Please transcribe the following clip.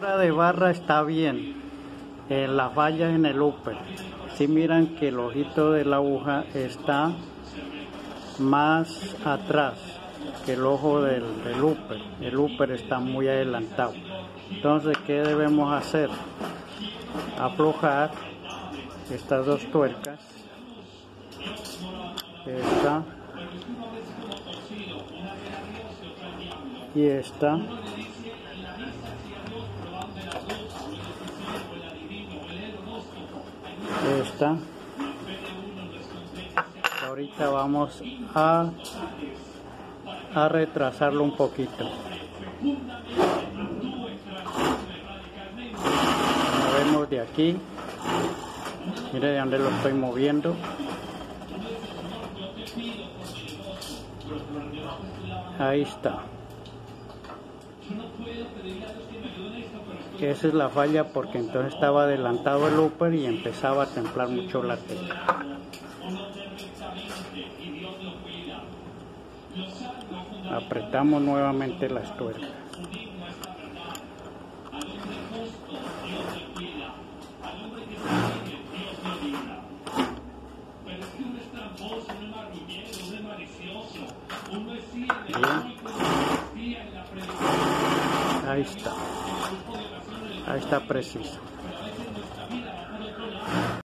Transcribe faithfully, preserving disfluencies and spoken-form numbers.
La de barra está bien, eh, la falla en el upper. Si miran que el ojito de la aguja está más atrás que el ojo del, del upper. El upper está muy adelantado. Entonces, ¿qué debemos hacer? Aflojar estas dos tuercas. Esta y esta. Esta. Ahorita vamos a, a retrasarlo un poquito. Movemos de aquí. Mire de dónde lo estoy moviendo. Ahí está. Esa es la falla, porque entonces estaba adelantado el upper y empezaba a templar mucho la tecla. Apretamos nuevamente las tuercas. Bien. Ahí está. Ahí está preciso.